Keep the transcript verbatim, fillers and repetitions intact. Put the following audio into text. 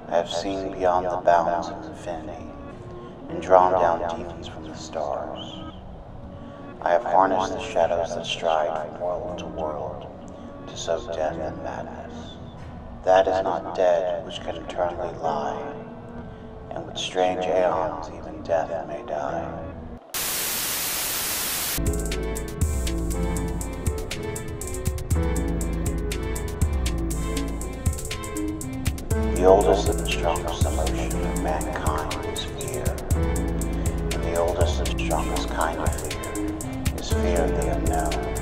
I have seen beyond the bounds of infinity, and drawn down demons from the stars. I have harnessed the shadows that stride from world to world, to sow death and madness. That is not dead which can eternally lie, and with strange aeons even death may die. The oldest and strongest emotion of mankind is fear, and the oldest and strongest kind of fear is fear of the unknown.